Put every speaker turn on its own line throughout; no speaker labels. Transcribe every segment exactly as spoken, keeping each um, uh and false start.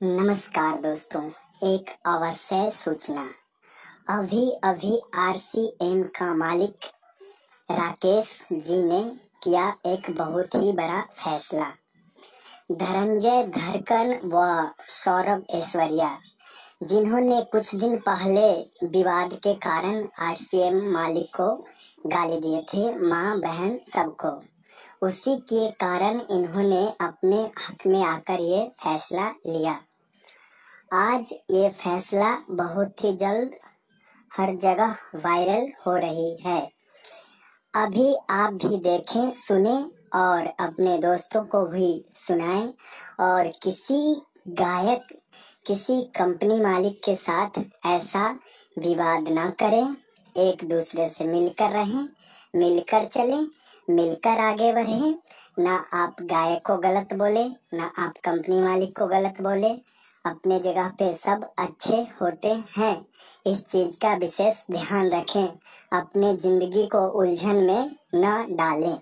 नमस्कार दोस्तों, एक अवश्य सूचना। अभी अभी आरसीएम का मालिक राकेश जी ने किया एक बहुत ही बड़ा फैसला। धनंजय धरकन व सौरभ ऐश्वर्या, जिन्होंने कुछ दिन पहले विवाद के कारण आरसीएम मालिक को गाली दिए थे, माँ बहन सबको, उसी के कारण इन्होंने अपने हक में आकर ये फैसला लिया। आज ये फैसला बहुत ही जल्द हर जगह वायरल हो रही है। अभी आप भी देखें, सुने और अपने दोस्तों को भी सुनाएं और किसी गायक, किसी कंपनी मालिक के साथ ऐसा विवाद ना करें। एक दूसरे से मिलकर रहें, मिलकर चलें, मिलकर आगे बढ़ें। ना आप गायक को गलत बोले, ना आप कंपनी मालिक को गलत बोले। अपने जगह पे सब अच्छे होते हैं। इस चीज का विशेष ध्यान रखें, अपने जिंदगी को उलझन में न डालें।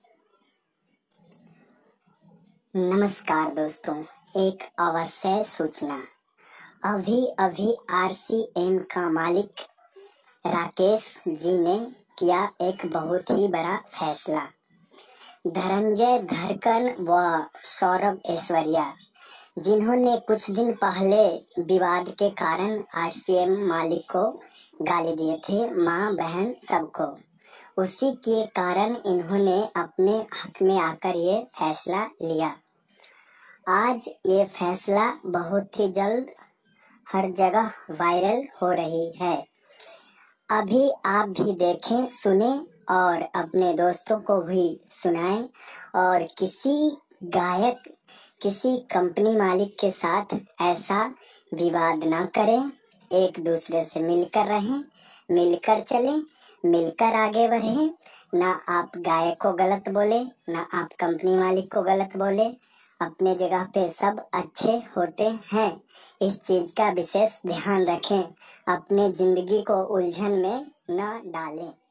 नमस्कार दोस्तों, एक अवश्य सूचना। अभी अभी आरसीएम का मालिक राकेश जी ने किया एक बहुत ही बड़ा फैसला। धनंजय धरकन व सौरभ ऐश्वर्या, जिन्होंने कुछ दिन पहले विवाद के कारण आरसीएम मालिक को गाली दिए थे, माँ बहन सबको, उसी के कारण इन्होंने अपने हक में आकर ये फैसला लिया। आज ये फैसला बहुत ही जल्द हर जगह वायरल हो रही है। अभी आप भी देखें, सुने और अपने दोस्तों को भी सुनाएं और किसी गायक, किसी कंपनी मालिक के साथ ऐसा विवाद ना करें। एक दूसरे से मिलकर रहें, मिलकर चलें, मिलकर आगे बढ़ें। ना आप गायक को गलत बोले, ना आप कंपनी मालिक को गलत बोले। अपने जगह पे सब अच्छे होते हैं। इस चीज का विशेष ध्यान रखें, अपने जिंदगी को उलझन में न डालें।